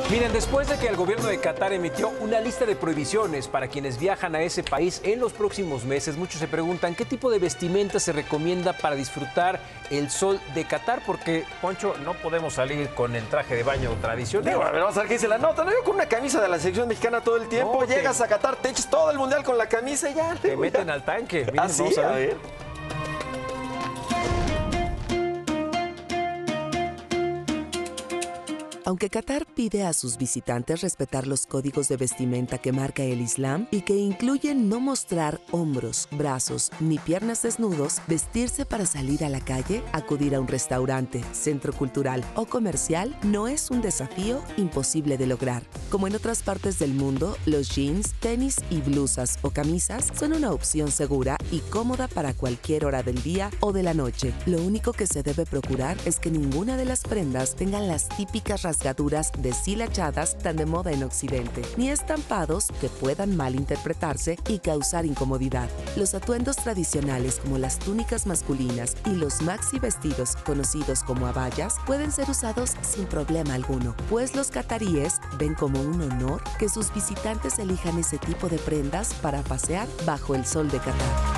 Miren, después de que el gobierno de Qatar emitió una lista de prohibiciones para quienes viajan a ese país en los próximos meses, muchos se preguntan qué tipo de vestimenta se recomienda para disfrutar el sol de Qatar, porque, Poncho, no podemos salir con el traje de baño tradicional. Digo, a ver, vamos a ver qué dice la nota. No, yo con una camisa de la selección mexicana todo el tiempo. No, llegas a Qatar, te echas todo el mundial con la camisa y ya. Te meten al tanque. Miren, ¿Ah, sí? vamos a A ver. ver. Aunque Qatar pide a sus visitantes respetar los códigos de vestimenta que marca el Islam y que incluyen no mostrar hombros, brazos ni piernas desnudos, vestirse para salir a la calle, acudir a un restaurante, centro cultural o comercial no es un desafío imposible de lograr. Como en otras partes del mundo, los jeans, tenis y blusas o camisas son una opción segura y cómoda para cualquier hora del día o de la noche. Lo único que se debe procurar es que ninguna de las prendas tengan las típicas rasgaduras deshilachadas tan de moda en Occidente, ni estampados que puedan malinterpretarse y causar incomodidad. Los atuendos tradicionales como las túnicas masculinas y los maxi vestidos conocidos como abayas pueden ser usados sin problema alguno, pues los cataríes ven como un honor que sus visitantes elijan ese tipo de prendas para pasear bajo el sol de Qatar.